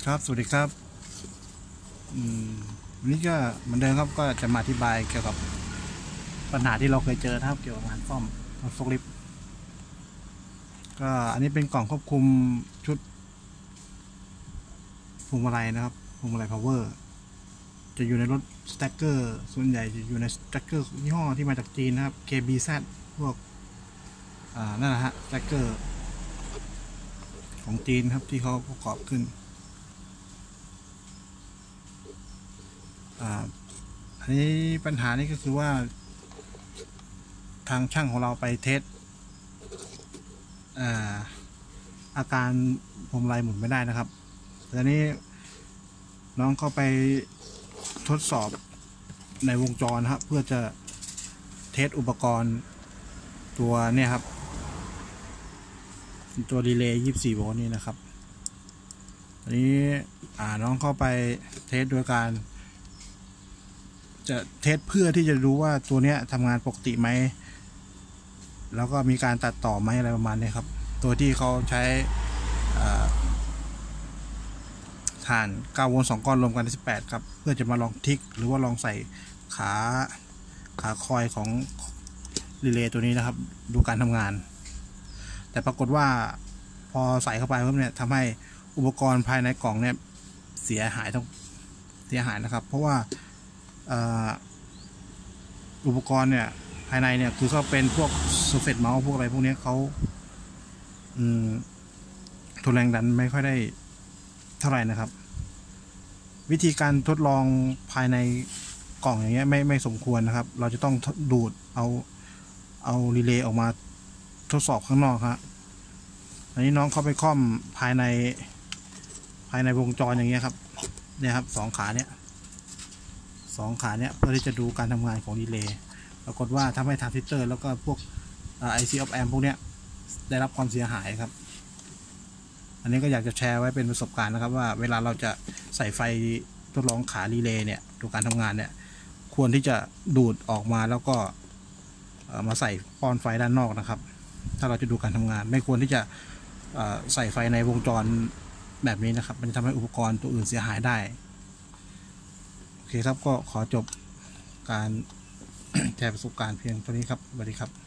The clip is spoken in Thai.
ครับสวัสดีครับวันนี้ก็เหมือนเดิมครับก็จะมาอธิบายเกี่ยวกับปัญหาที่เราเคยเจอนะครับเกี่ยวกับงานซ่อมรถโฟล์คลิฟต์ก็อันนี้เป็นกล่องควบคุมชุดพวงมาลัยนะครับพวงมาลัยพาวเวอร์จะอยู่ในรถสแต็กเกอร์ส่วนใหญ่จะอยู่ในสแต็กเกอร์ยี่ห้อที่มาจากจีนนะครับ KBZ พวกนั่นแหละฮะสแต็กเกอร์ของจีนครับที่เขาประกอบขึ้นอันนี้ปัญหานี้ก็คือว่าทางช่างของเราไปเทสอาการพวงมาลัยหมุนไม่ได้นะครับตอนนี้น้องเข้าไปทดสอบในวงจรครับเพื่อจะเทสอุปกรณ์ตัวเนี่ยครับตัวรีเลย์24 โวลต์นี่นะครับอันนี้น้องเข้าไปเทสโดยการจะเทสเพื่อที่จะรู้ว่าตัวเนี้ยทำงานปกติไหมแล้วก็มีการตัดต่อไหมอะไรประมาณนี้ครับตัวที่เขาใช้ถ่าน9 โวลต์ 2 ก้อนรวมกันได้18ครับเพื่อจะมาลองทิกหรือว่าลองใส่ขาคอยของรีเลย์ตัวนี้นะครับดูการทำงานแต่ปรากฏว่าพอใส่เข้าไปเพิ่มเนี่ยทำให้อุปกรณ์ภายในกล่องเนี่ยเสียหายนะครับเพราะว่าอุปกรณ์เนี่ยภายในเนี่ยคือเขาเป็นพวกเซอร์เฟซเมาส์พวกอะไรพวกนี้เขาทนแรงดันไม่ค่อยได้เท่าไหร่นะครับวิธีการทดลองภายในกล่องอย่างเงี้ยไม่สมควรนะครับเราจะต้องดูดเอารีเลย์ออกมาทดสอบข้างนอกครับอันนี้น้องเข้าไปค่อมภายในวงจรอย่างเงี้ยครับเนี่ยครับ2 ขาเนี้ยเพื่อที่จะดูการทำงานของรีเลย์ปรากฏว่าทำให้ทรานซิสเตอร์แล้วก็พวกIC op amp พวกเนี้ยได้รับความเสียหายครับอันนี้ก็อยากจะแชร์ไว้เป็นประสบการณ์นะครับว่าเวลาเราจะใส่ไฟทดลองขารีเลย์เนี่ยดูการทำงานเนี่ยควรที่จะดูดออกมาแล้วก็มาใส่ป้อนไฟด้านนอกนะครับถ้าเราจะดูการทำงานไม่ควรที่จะใส่ไฟในวงจรแบบนี้นะครับมันจะทำให้อุปกรณ์ตัวอื่นเสียหายได้โอเคครับก็ขอจบการแชร์ประสบการณ์เพียงเท่านี้ครับสวัสดีครับ